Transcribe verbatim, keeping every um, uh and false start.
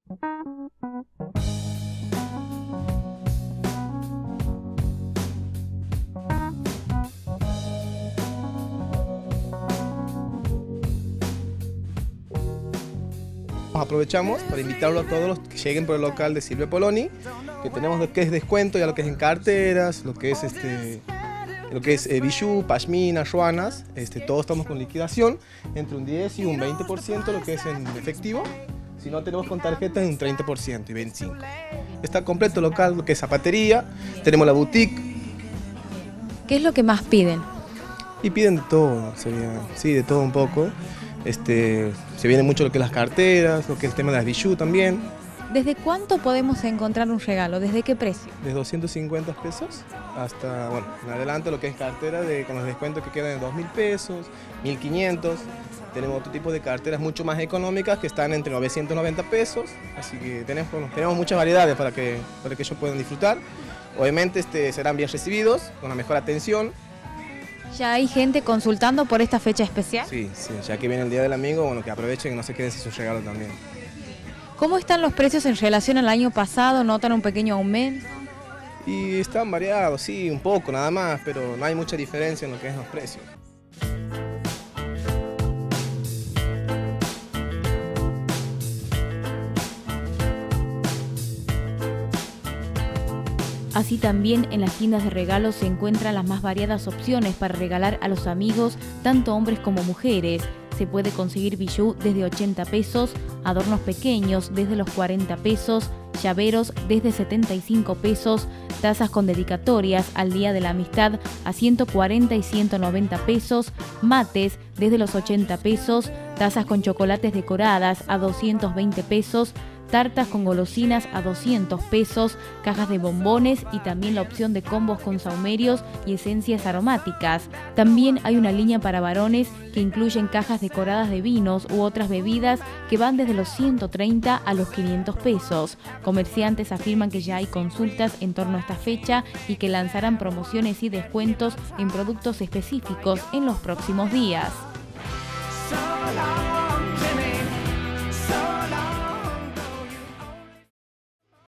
Aprovechamos para invitarlo a todos los que lleguen por el local de Silvia Poloni, que tenemos lo que es descuento, ya lo que es en carteras, lo que es este, lo que es eh, bijú, pashmina, ruanas, este, todos estamos con liquidación, entre un diez y un veinte por ciento lo que es en efectivo, si no tenemos con tarjeta en un treinta por ciento y veinticinco por ciento. Está completo el local, lo que es zapatería, tenemos la boutique. ¿Qué es lo que más piden? Y piden de todo, sería, sí, de todo un poco. Este, se viene mucho lo que es las carteras, lo que es el tema de las bijú también. ¿Desde cuánto podemos encontrar un regalo? ¿Desde qué precio? Desde doscientos cincuenta pesos hasta, bueno, en adelante lo que es cartera de, con los descuentos que quedan en dos mil pesos, mil quinientos. Tenemos otro tipo de carteras mucho más económicas que están entre novecientos noventa pesos, así que tenemos, bueno, tenemos muchas variedades para que, para que ellos puedan disfrutar. Obviamente este, serán bien recibidos, con la mejor atención. ¿Ya hay gente consultando por esta fecha especial? Sí, sí, ya que viene el Día del Amigo, bueno, que aprovechen y no se queden sin su regalo también. ¿Cómo están los precios en relación al año pasado? ¿Notan un pequeño aumento? Y están variados, sí, un poco nada más, pero no hay mucha diferencia en lo que es los precios. Así también en las tiendas de regalos se encuentran las más variadas opciones para regalar a los amigos, tanto hombres como mujeres. Se puede conseguir bijú desde ochenta pesos, adornos pequeños desde los cuarenta pesos, llaveros desde setenta y cinco pesos, tazas con dedicatorias al Día de la Amistad a ciento cuarenta y ciento noventa pesos, mates desde los ochenta pesos, tazas con chocolates decoradas a doscientos veinte pesos, tartas con golosinas a doscientos pesos, cajas de bombones y también la opción de combos con sahumerios y esencias aromáticas. También hay una línea para varones que incluyen cajas decoradas de vinos u otras bebidas que van desde los ciento treinta a los quinientos pesos. Comerciantes afirman que ya hay consultas en torno a esta fecha y que lanzarán promociones y descuentos en productos específicos en los próximos días.